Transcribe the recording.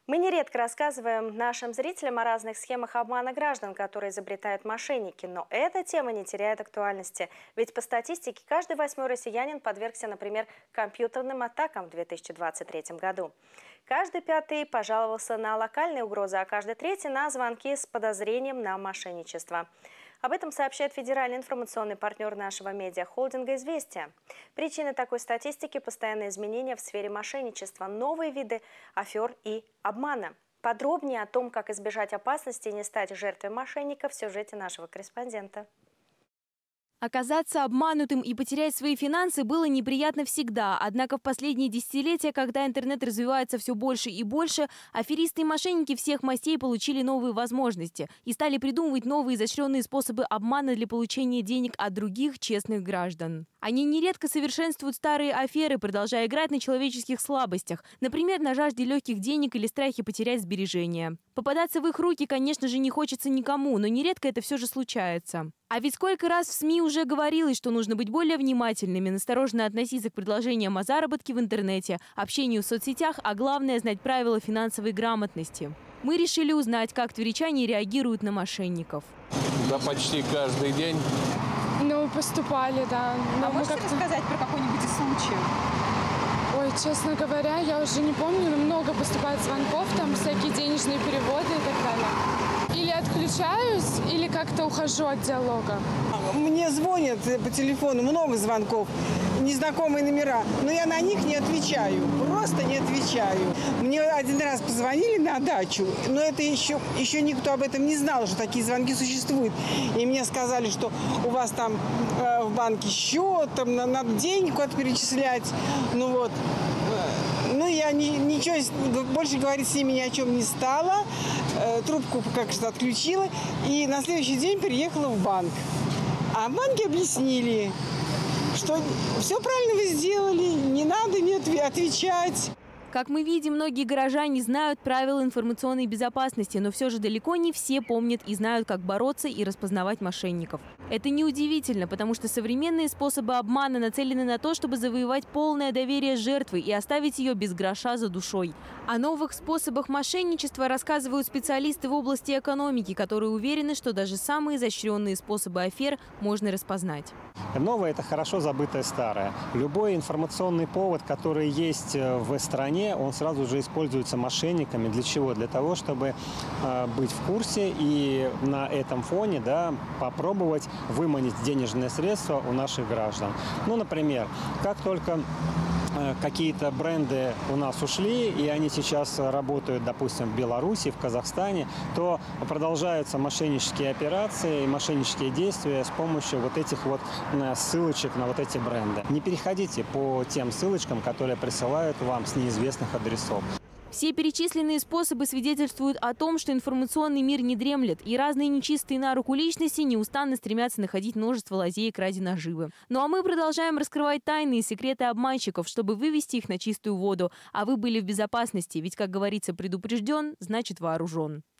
Мы нередко рассказываем нашим зрителям о разных схемах обмана граждан, которые изобретают мошенники. Но эта тема не теряет актуальности. Ведь по статистике каждый 8-й россиянин подвергся, например, компьютерным атакам в 2023 году. Каждый 5-й пожаловался на локальные угрозы, а каждый 3-й на звонки с подозрением на мошенничество. Об этом сообщает федеральный информационный партнер нашего медиахолдинга «Известия». Причины такой статистики – постоянные изменения в сфере мошенничества, новые виды афер и обмана. Подробнее о том, как избежать опасности и не стать жертвой мошенников, в сюжете нашего корреспондента. Оказаться обманутым и потерять свои финансы было неприятно всегда. Однако в последние десятилетия, когда интернет развивается все больше и больше, аферисты и мошенники всех мастей получили новые возможности и стали придумывать новые изощренные способы обмана для получения денег от других честных граждан. Они нередко совершенствуют старые аферы, продолжая играть на человеческих слабостях, например, на жажде легких денег или страхе потерять сбережения. Попадаться в их руки, конечно же, не хочется никому, но нередко это все же случается. А ведь сколько раз в СМИ уже говорилось, что нужно быть более внимательными, настороженно относиться к предложениям о заработке в интернете, общению в соцсетях, а главное – знать правила финансовой грамотности. Мы решили узнать, как тверичане реагируют на мошенников. Да, почти каждый день. Ну, поступали, да. Но можете рассказать про какой-нибудь из случаев? Ой, честно говоря, я уже не помню, но много поступает звонков, там всякие денежные переводы и так далее. Или отключаюсь, или как-то ухожу от диалога. Мне звонят по телефону, много звонков, незнакомые номера, но я на них не отвечаю, просто не отвечаю. Мне один раз позвонили на дачу, но это еще никто об этом не знал, что такие звонки существуют. И мне сказали, что у вас там в банке счет, там надо денег куда-то перечислять. Ну вот. Ну, я ничего больше говорить с ними ни о чем не стала. Трубку как-то отключила. И на следующий день приехала в банк. А в банке объяснили, что все правильно вы сделали, не надо не отвечать. Как мы видим, многие горожане знают правила информационной безопасности, но все же далеко не все помнят и знают, как бороться и распознавать мошенников. Это неудивительно, потому что современные способы обмана нацелены на то, чтобы завоевать полное доверие жертвы и оставить ее без гроша за душой. О новых способах мошенничества рассказывают специалисты в области экономики, которые уверены, что даже самые изощренные способы афер можно распознать. Новое – это хорошо забытое старое. Любой информационный повод, который есть в стране, он сразу же используется мошенниками. Для чего? Для того, чтобы быть в курсе и на этом фоне попробовать выманить денежные средства у наших граждан. Ну, например, как только какие-то бренды у нас ушли, и они сейчас работают, допустим, в Беларуси, в Казахстане, то продолжаются мошеннические операции и мошеннические действия с помощью вот этих вот ссылочек на вот эти бренды. Не переходите по тем ссылочкам, которые присылают вам с неизвестных адресов. Все перечисленные способы свидетельствуют о том, что информационный мир не дремлет, и разные нечистые на руку личности неустанно стремятся находить множество лазеек ради наживы. Ну а мы продолжаем раскрывать тайны и секреты обманщиков, чтобы вывести их на чистую воду. А вы были в безопасности, ведь, как говорится, предупрежден, значит вооружен.